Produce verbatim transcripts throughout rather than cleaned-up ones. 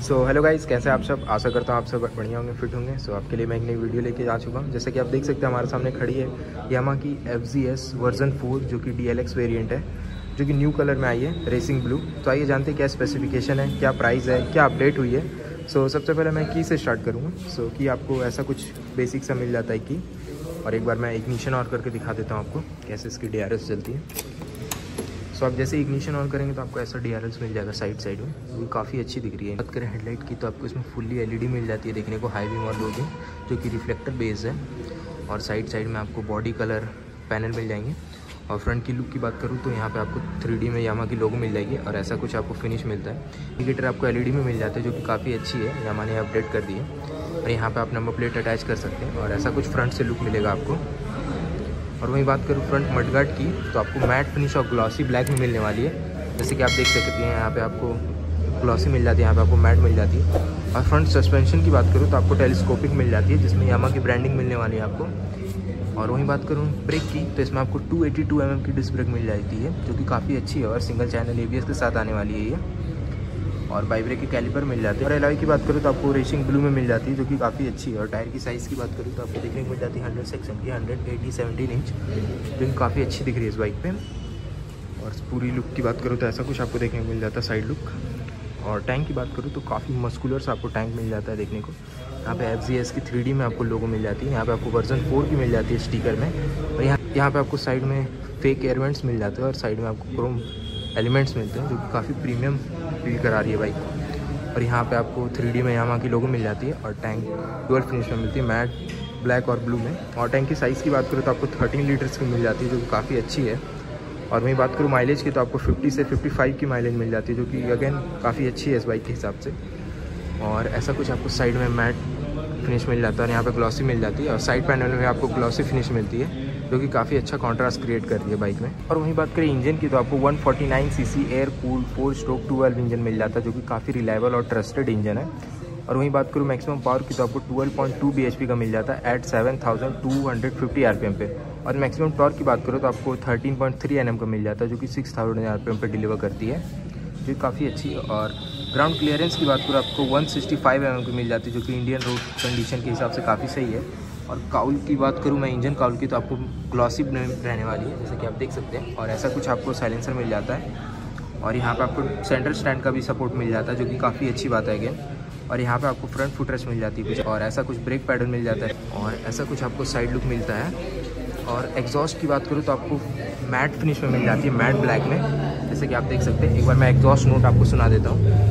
So hello guys, कैसे आप सब। आशा करता हूँ आप सब बढ़िया होंगे, फिट होंगे। सो so, आपके लिए मैं एक नई वीडियो लेके आ चुका हूँ। जैसे कि आप देख सकते हैं हमारे सामने खड़ी है यामा की F G S version four, जो कि डी एल एक्स वेरिएंट है, जो कि न्यू कलर में आई है, रेसिंग ब्लू। तो आइए जानते हैं क्या स्पेसिफिकेशन है, क्या प्राइस है, क्या अपडेट हुई है। सो so, सबसे पहले मैं की से स्टार्ट करूँगा। सो so, कि आपको ऐसा कुछ बेसिक सा मिल जाता है की, और एक बार मैं इग्निशन ऑन करके दिखा देता हूँ आपको कैसे इसकी डी आर एस चलती है। सो so, आप जैसे इग्निशन ऑन करेंगे तो आपको ऐसा डी आर एल्स मिल जाएगा साइड साइड में, वो काफ़ी अच्छी दिख रही है। बात करें हेडलाइट की तो आपको इसमें फुल्ली एल ई डी मिल जाती है देखने को, हाई बीम और लो बीम, जो कि रिफ्लेक्टर बेस है। और साइड साइड में आपको बॉडी कलर पैनल मिल जाएंगे। और फ्रंट की लुक की बात करूँ तो यहाँ पे आपको थ्री डी में यामा की लोगो मिल जाएगी, और ऐसा कुछ आपको फिनिश मिलता है। इंडिकेटर आपको एल ई डी में मिल जाता है, जो कि काफ़ी अच्छी है, यामा ने अपडेट कर दी है। और यहाँ पर आप नंबर प्लेट अटैच कर सकते हैं, और ऐसा कुछ फ्रंट से लुक मिलेगा आपको। और वहीं बात करूँ फ्रंट मडगार्ड की तो आपको मैट फिनिश और ग्लॉसी ब्लैक में मिलने वाली है। जैसे कि आप देख सकते हैं यहाँ पे आपको ग्लॉसी मिल जाती है, यहाँ पे आपको मैट मिल जाती है। और फ्रंट सस्पेंशन की बात करूँ तो आपको टेलीस्कोपिक मिल जाती है, जिसमें यामा की ब्रांडिंग मिलने वाली है आपको। और वहीं बात करूँ ब्रेक की तो इसमें आपको two eighty two M M की डिस्क ब्रेक मिल जाती है, जो कि काफ़ी अच्छी है, और single channel A B S के साथ आने वाली है ये। और बाइब्रेक के कैलिपर मिल जाते हैं। और एलॉय की बात करूँ तो आपको रेसिंग ब्लू में मिल जाती है, जो कि काफ़ी अच्छी है। और टायर की साइज़ की बात करूँ तो आपको देखने को मिल जाती है हंड्रेड सेक्शन की, हंड्रेड एटी सेवनटीन इंच, जो कि काफ़ी अच्छी दिख रही है इस बाइक पे। और पूरी लुक की बात करूँ तो ऐसा कुछ आपको देखने को मिल जाता है साइड लुक। और टैंक की बात करूँ तो काफ़ी मस्कुलर से आपको टैंक मिल जाता है देखने को। यहाँ पे एफ जी एस की थ्री डी में आपको लोगो मिल जाती है। यहाँ पे आपको वर्जन फोर की मिल जाती है स्टिकर में। और यहाँ यहाँ पे आपको साइड में फेक एयरवेंट्स मिल जाते हैं, और साइड में आपको क्रोम एलिमेंट्स मिलते हैं, जो कि काफ़ी प्रीमियम फील करा रही है बाइक को। और यहाँ पे आपको थ्री डी में यामा की लोगो मिल जाती है, और टैंक डुअल फिनिश में मिलती है, मैट ब्लैक और ब्लू में। और टैंक की साइज़ की बात करूँ तो आपको थर्टीन लीटर्स की मिल जाती है, जो कि काफ़ी अच्छी है। और वहीं बात करूँ माइलेज की तो आपको फिफ्टी से फिफ्टी फाइव की माइलेज मिल जाती है, जो कि अगेन काफ़ी अच्छी है इस बाइक के हिसाब से। और ऐसा कुछ आपको साइड में मैट फिनिश मिल जाता है, और यहाँ पे ग्लॉसी मिल जाती है। और साइड पैनल में आपको ग्लॉसी फिनिश मिलती है, जो कि काफ़ी अच्छा कॉन्ट्रास्ट क्रिएट कर रही है बाइक में। और वहीं बात करें इंजन की तो आपको one forty nine C C air cool four stroke two valve engine मिल जाता है, जो कि काफ़ी रिलायबल और ट्रस्टेड इंजन है। और वहीं बात करूँ मैक्सिमम पावर की तो आपको twelve point two B H P का मिल जाता है at seven thousand two hundred fifty R P M पे। और मैक्सिमम टॉर्क की बात करूँ तो आपको thirteen point three N M का मिल जाता है, जो कि six thousand R P M पे डिलीवर करती है, जो कि काफ़ी अच्छी है। और ग्राउंड क्लियरेंस की बात करूँ आपको one sixty five M M की मिल जाती है, जो कि इंडियन रोड कंडीशन के हिसाब से काफ़ी सही है। और काउल की बात करूँ मैं इंजन काउल की तो आपको ग्लॉसी रहने वाली है, जैसे कि आप देख सकते हैं। और ऐसा कुछ आपको साइलेंसर मिल जाता है। और यहाँ पे आपको सेंटर स्टैंड का भी सपोर्ट मिल जाता है, जो कि काफ़ी अच्छी बात है अगेन। और यहाँ पे आपको फ्रंट फुटरेस्ट मिल जाती है कुछ, और ऐसा कुछ ब्रेक पैडल मिल जाता है, और ऐसा कुछ आपको साइड लुक मिलता है। और एग्जॉस्ट की बात करूँ तो आपको मैट फिनिश में मिल जाती है, मैट ब्लैक में, जैसे कि आप देख सकते हैं। एक बार मैं एग्जॉस्ट नोट आपको सुना देता हूँ।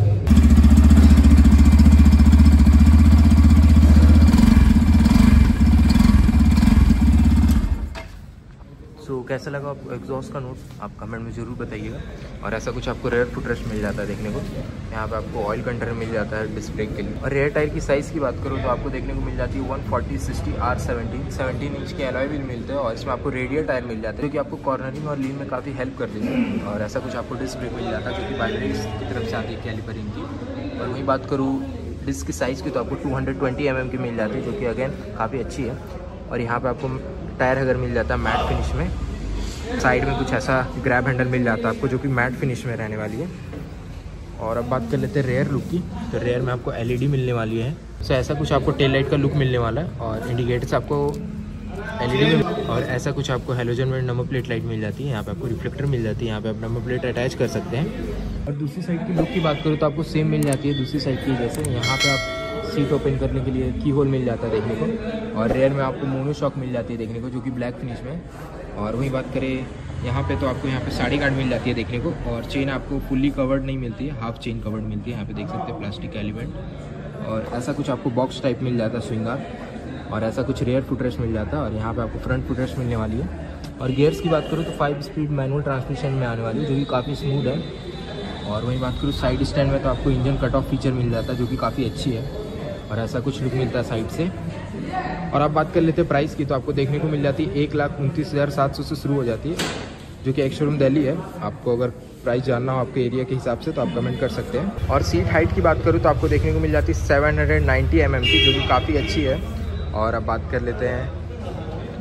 सो so, कैसा लगा आपको एग्जॉस्ट का नोट, आप कमेंट में ज़रूर बताइएगा। और ऐसा कुछ आपको रेयर फुटरेस्ट मिल जाता है देखने को। यहाँ पे आपको ऑयल कंटेनर मिल जाता है डिस्क ब्रेक के लिए। और रेयर टायर की साइज़ की बात करूँ तो आपको देखने को मिल जाती है one forty sixty R seventeen seventeen inch के एलॉय व्हील मिलते हैं। और इसमें आपको रेडियल टायर मिल जाता है, जो कि आपको कॉर्नरिंग और लीन में काफ़ी हेल्प कर देते हैं। और ऐसा कुछ आपको डिस्क ब्रेक मिल जाता है, जो कि बाइब्रेक की तरफ से आती है कैलिपरिंग की। और वहीं बात करूँ डिस्क की साइज़ की तो आपको two hundred twenty M M की मिल जाती है, जो कि अगेन काफ़ी अच्छी है। और यहाँ पर आपको टायर हैगर मिल जाता है मैट फिनिश में। साइड में कुछ ऐसा ग्रैब हैंडल मिल जाता है आपको, जो कि मैट फिनिश में रहने वाली है। और अब बात कर लेते हैं रेयर लुक की, तो रेयर में आपको एल ई डी मिलने वाली है। सो ऐसा कुछ आपको टेल लाइट का लुक मिलने वाला है, और इंडिकेटर्स आपको एल ई डी में। और ऐसा कुछ आपको हेलोजन में नंबर प्लेट लाइट मिल जाती है। यहाँ पे आपको रिफ्लेक्टर मिल जाती है, यहाँ पे आप नंबर प्लेट अटैच कर सकते हैं। और दूसरी साइड की लुक की बात करूँ तो आपको सेम मिल जाती है दूसरी साइड की, जैसे यहाँ पे आप सीट ओपन करने के लिए की होल मिल जाता है देखने को। और रेयर में आपको मोनो शॉक मिल जाती है देखने को, जो कि ब्लैक फिनिश में। और वही बात करें यहाँ पे तो आपको यहाँ पे साड़ी गार्ड मिल जाती है देखने को। और चेन आपको फुल्ली कवर्ड नहीं मिलती है, हाफ चेन कवर्ड मिलती है, यहाँ पे देख सकते हैं प्लास्टिक का एलिमेंट। और ऐसा कुछ आपको बॉक्स टाइप मिल जाता है स्विंगार। और ऐसा कुछ रेयर फुटरेस्ट मिल जाता है। और यहाँ पे आपको फ्रंट फुटरेस्ट मिलने वाली है। और गियर्स की बात करूँ तो फाइव स्पीड मैनुअल ट्रांसमिशन में आने वाली है, जो कि काफ़ी स्मूथ है। और वहीं बात करूँ साइड स्टैंड में तो आपको इंजन कट ऑफ फीचर मिल जाता है, जो कि काफ़ी अच्छी है। और ऐसा कुछ लुक मिलता है साइड से। और आप बात कर लेते हैं प्राइस की तो आपको देखने को मिल जाती है एक लाख उनतीस हज़ार सात सौ से शुरू हो जाती है, जो कि एक शोरूम दिल्ली है। आपको अगर प्राइस जानना हो आपके एरिया के हिसाब से तो आप कमेंट कर सकते हैं। और सीट हाइट की बात करूँ तो आपको देखने को मिल जाती है seven hundred ninety M M की, जो कि काफ़ी अच्छी है। और अब बात कर लेते हैं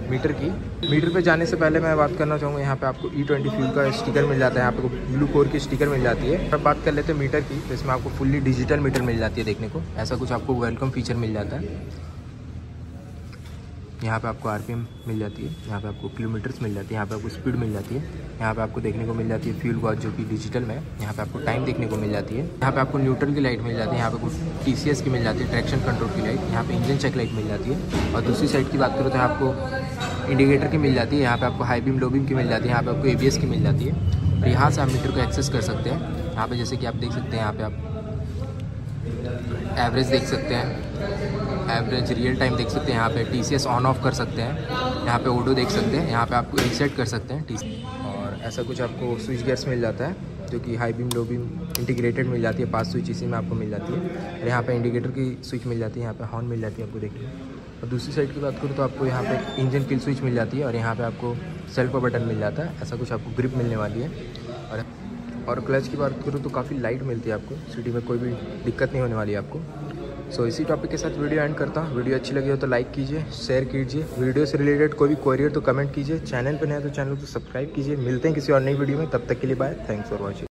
मीटर की। मीटर पे जाने से पहले मैं बात करना चाहूँगा, यहाँ पे आपको ई ट्वेंटी फ्यूल का स्टिकर मिल जाता है, यहाँ पे ब्लू कोर की स्टिकर मिल जाती है। अब बात कर लेते हैं मीटर की, तो इसमें आपको फुल्ली डिजिटल मीटर मिल जाती है देखने को, ऐसा कुछ आपको वेलकम फीचर मिल जाता है। यहाँ पे आपको आरपीएम मिल जाती है, यहाँ पे आपको किलोमीटर्स मिल जाती है, यहाँ पे आपको स्पीड मिल जाती है, यहाँ पे आपको देखने को मिल जाती है फ्यूल गॉज जो कि डिजिटल में है, यहाँ पे आपको टाइम देखने को मिल जाती है, यहाँ पे आपको न्यूट्रल की लाइट मिल जाती है, यहाँ पे आपको टीसीएस की मिल जाती है, ट्रैक्शन कंट्रोल की लाइट, यहाँ पे इंजन चेक लाइट मिल जाती है। और दूसरी साइड की बात करो तो आपको इंडिकेटर की मिल जाती है, यहाँ पे आपको हाई बीम लो बीम की मिल जाती है, यहाँ पे आपको एबीएस की मिल जाती है। और यहाँ से आप मीटर को एक्सेस कर सकते हैं। यहाँ पे जैसे कि आप देख सकते हैं, यहाँ पे आप एवरेज देख सकते हैं, एवरेज रियल टाइम देख सकते हैं, यहाँ पे टीसीएस ऑन ऑफ कर सकते हैं, यहाँ पे ओडो देख सकते हैं, यहाँ पे आपको रीसेट कर सकते हैं टी। और ऐसा कुछ आपको स्विच गियर्स मिल जाता है जो कि high beam low beam integrated मिल जाती है, पांच स्विच इसी में आपको मिल जाती है। और यहाँ पे इंडिकेटर की स्विच मिल जाती है, यहाँ पे हॉर्न मिल जाती है आपको देखिए। और दूसरी साइड की बात करूँ तो आपको यहाँ पे इंजन किल स्विच मिल जाती है, और यहाँ पे आपको सेल्फ बटन मिल जाता है, ऐसा कुछ आपको ग्रिप मिलने वाली है। और और क्लच की बात करूँ तो काफ़ी लाइट मिलती है आपको, सिटी में कोई भी दिक्कत नहीं होने वाली है आपको। सो so, इसी टॉपिक के साथ वीडियो एंड करता हूँ। वीडियो अच्छी लगी हो तो लाइक कीजिए, शेयर कीजिए, वीडियो से रिलेटेड कोई भी क्वेरी हो तो कमेंट कीजिए, चैनल पर नया तो चैनल को सब्सक्राइब कीजिए। मिलते हैं किसी और नई वीडियो में, तब तक के लिए बाय, थैंक्स फॉर वॉचिंग।